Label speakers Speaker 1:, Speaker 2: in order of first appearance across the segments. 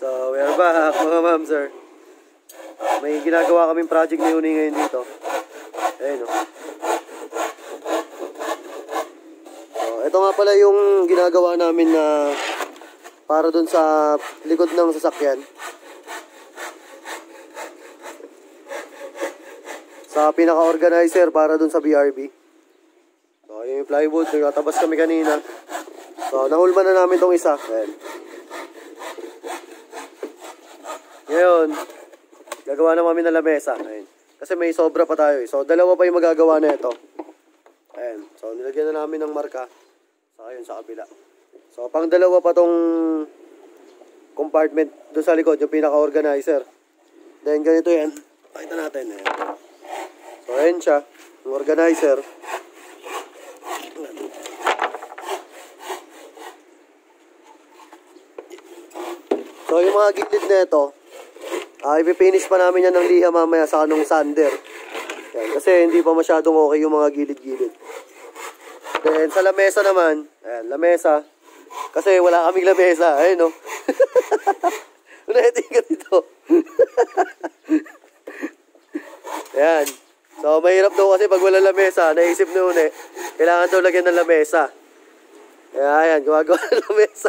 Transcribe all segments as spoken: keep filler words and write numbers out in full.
Speaker 1: So, we are back mga ma'am sir. May ginagawa kaming project ni Uni ngayon dito. Ayun o. So, ito nga pala yung ginagawa namin na para dun sa likod ng sasakyan. Sa pinaka-organizer para dun sa B R B. So, yung plywood, nagtatabas kami kanina. So, nahulman na namin tong isa. Ayan. Ngayon, gagawa na kami ng lamesa. Ayan. Kasi may sobra pa tayo eh. So, dalawa pa yung magagawa na ito. Ayan. So, nilagyan na namin ng marka. Saka yun sa kabila. So, pang dalawa pa tong compartment doon sa likod, yung pinaka-organizer. Then, ganito yan. Pakita natin. Ayan. So, ayan siya. Yung organizer. So, yung mga gilid na ito, uh, ipipinish pa namin yan ng liha mamaya sa kanong sander. Ayan. Kasi hindi pa masyadong okay yung mga gilid-gilid. Then, sa lamesa naman, ayan, lamesa. Kasi wala kaming lamesa. Ayun, no? Unahitin ka dito. Ayan. So, mahirap daw kasi pag wala lamesa, naisip na yun eh, kailangan daw lagyan ng lamesa. Ayan, ayan, gumagawa ng lamesa.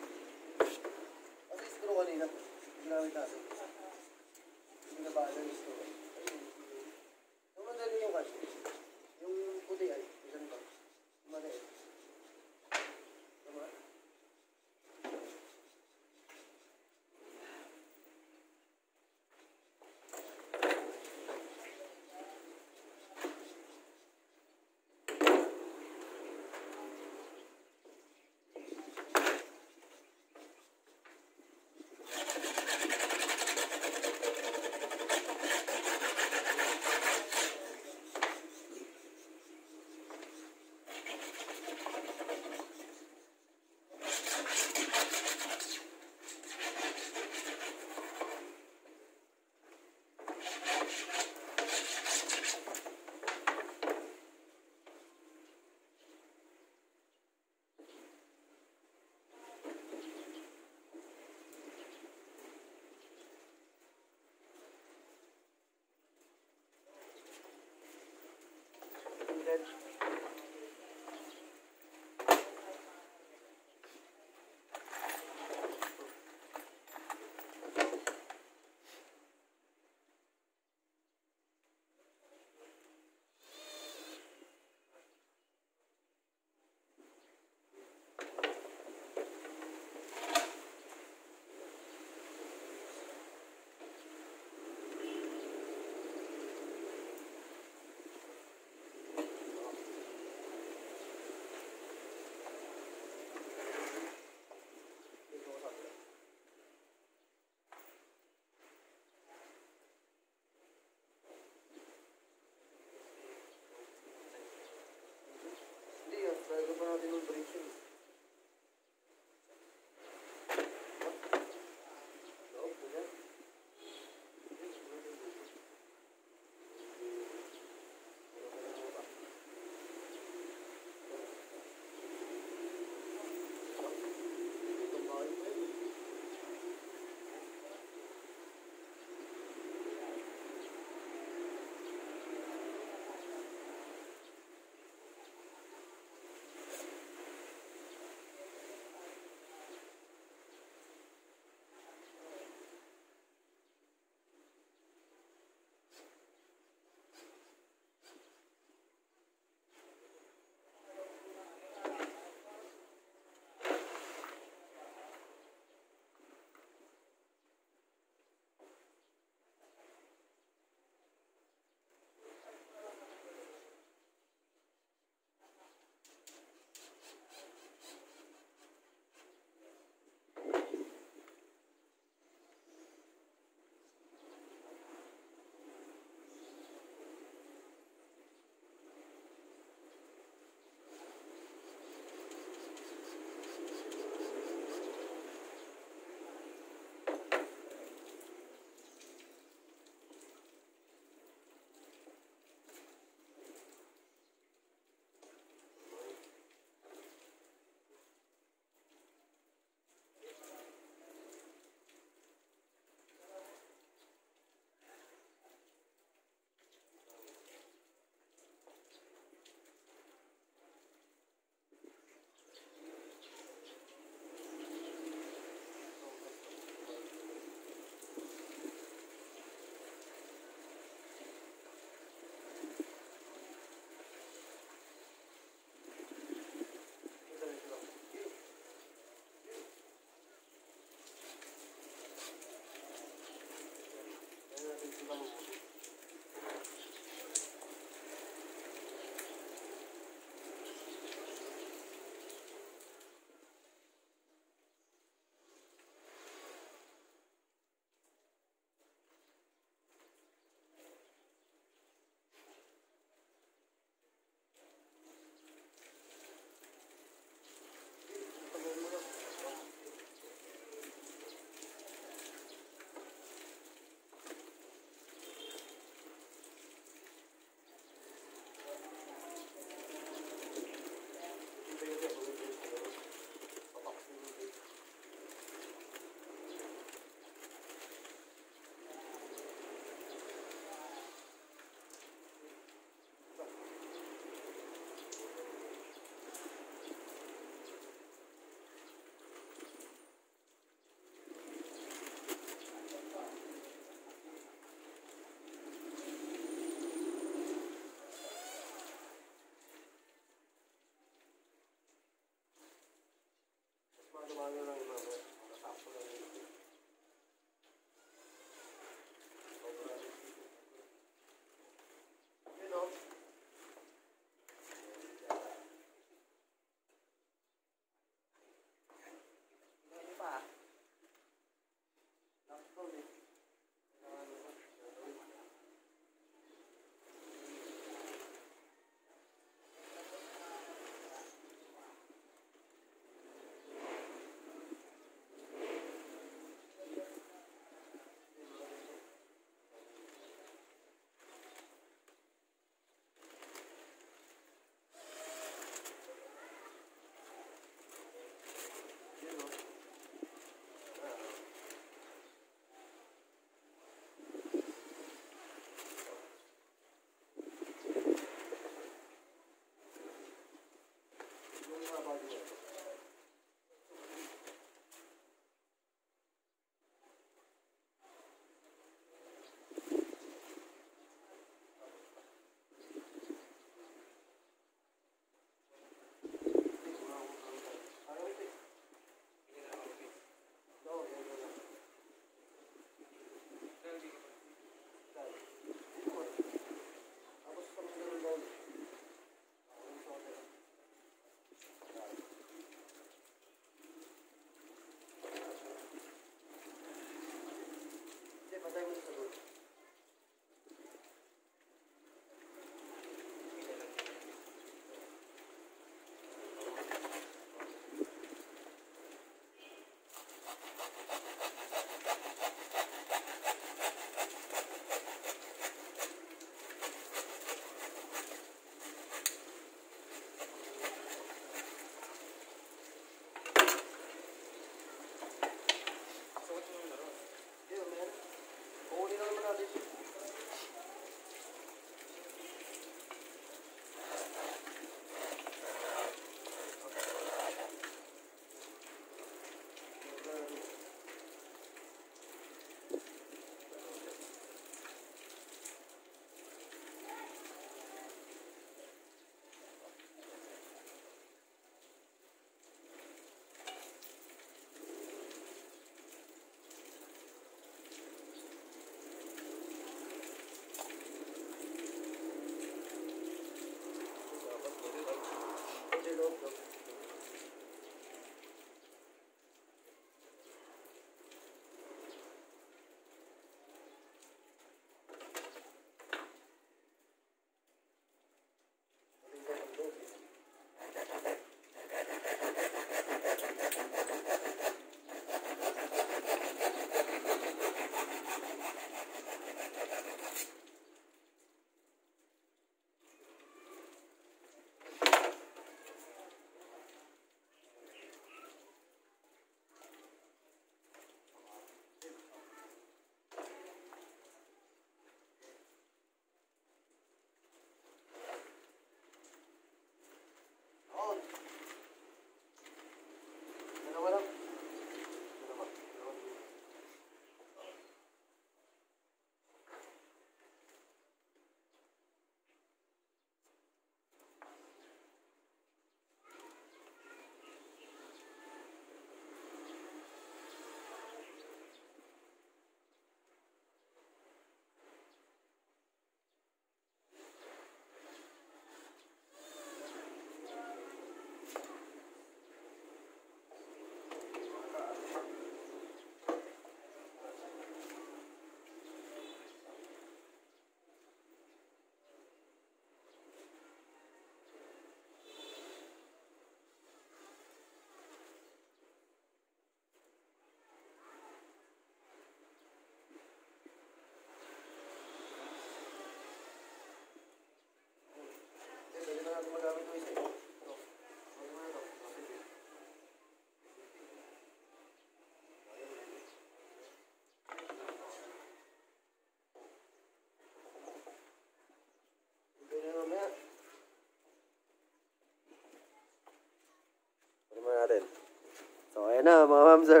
Speaker 1: natin. So, ayan na, mga ma'am, sir.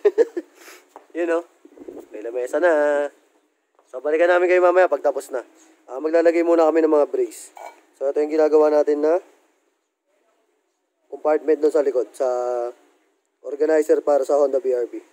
Speaker 1: Yun, know, may lamesa na. So, balikan namin kayo mamaya pagtapos na. Uh, maglalagay muna kami ng mga brace. So, ito yung ginagawa natin na compartment doon sa likod, sa organizer para sa Honda B R B.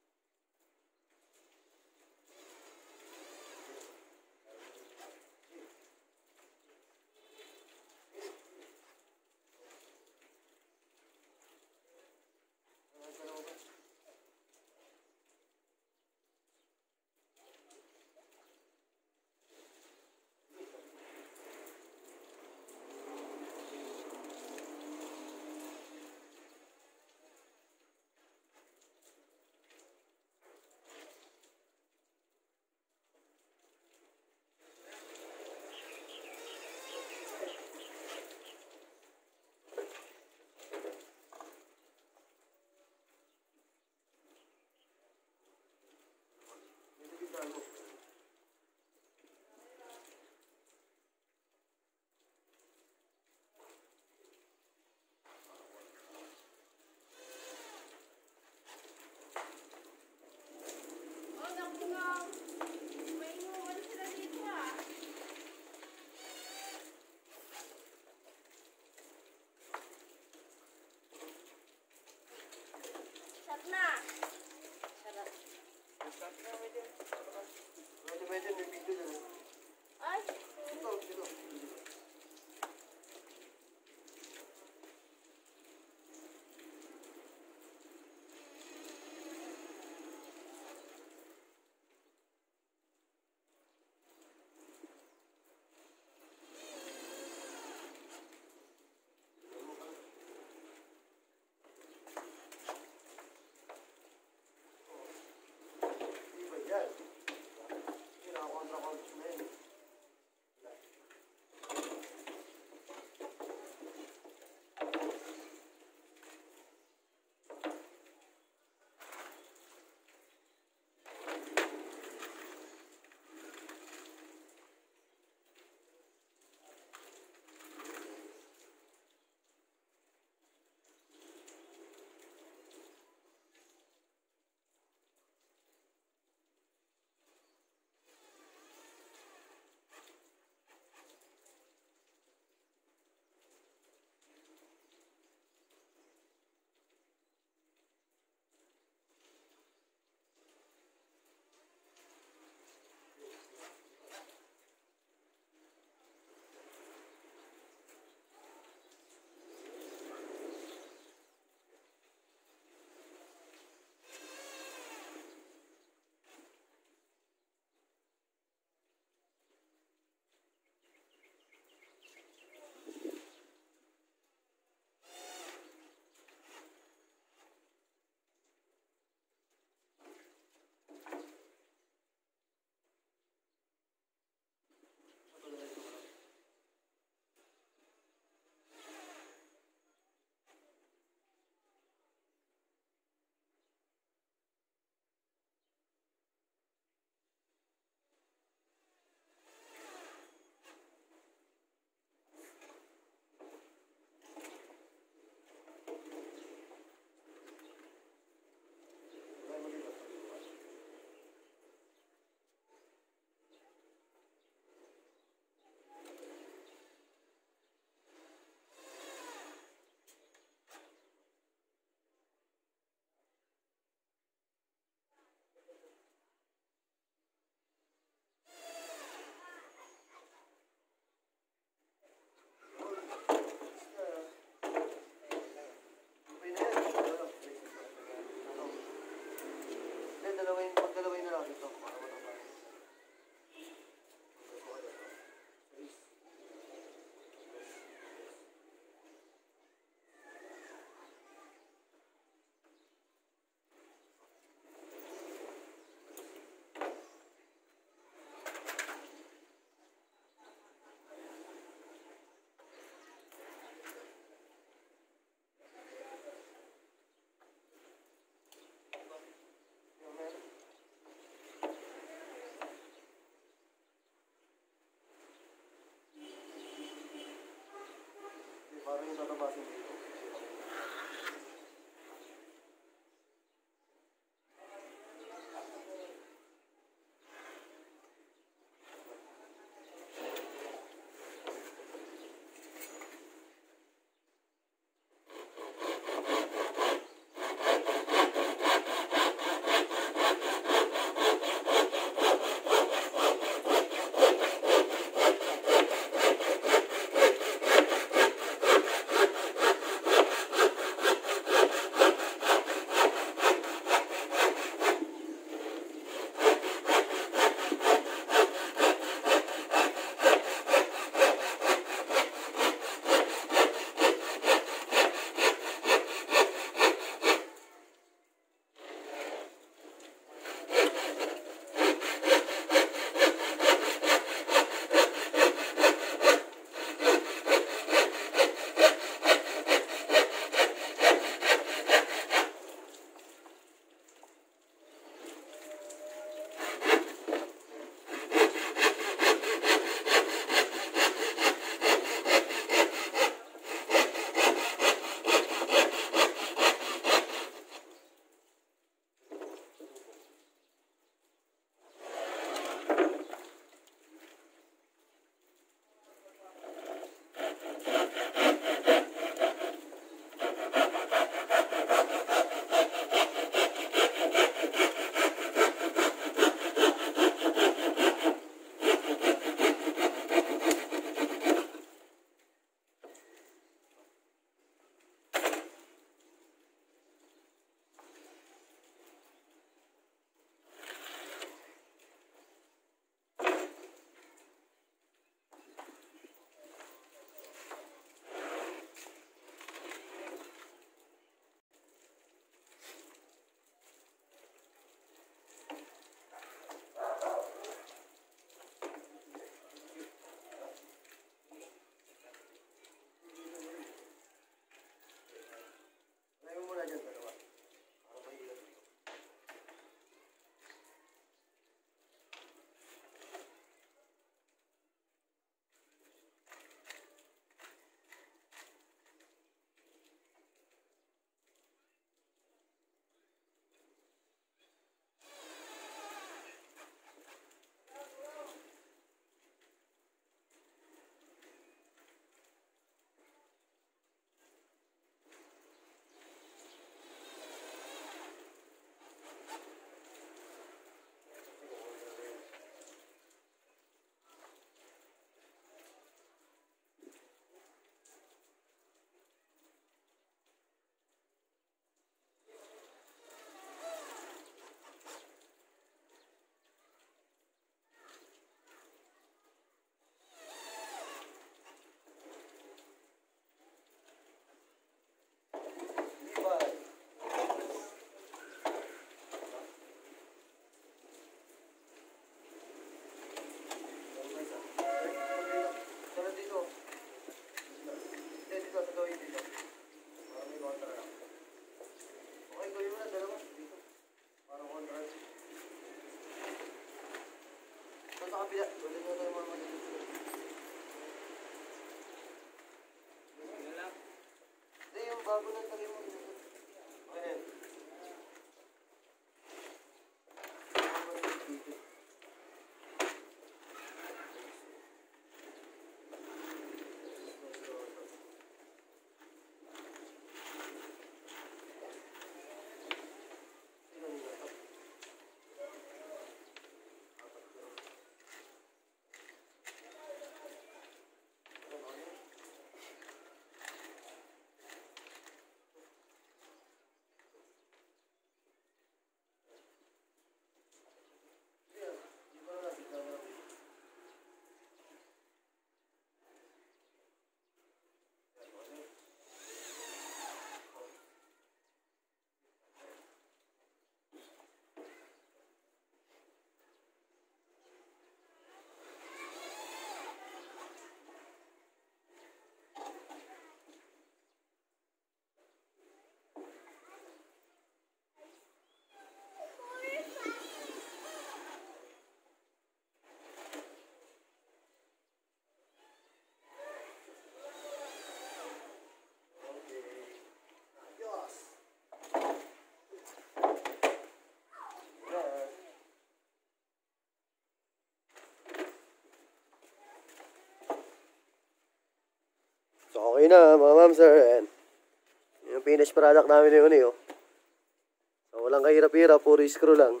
Speaker 1: Okay na, mga ma'am, sir. Ayan. Yung finished product namin yun eh, oh. So, walang kahirap-hirap, puro screw lang.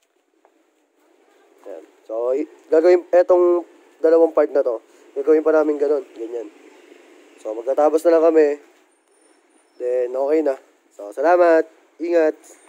Speaker 1: Ayan. So, gagawin, etong dalawang part na to, gagawin pa namin ganun, ganyan. So, magtatapos na lang kami. Then, okay na. So, salamat. Ingat.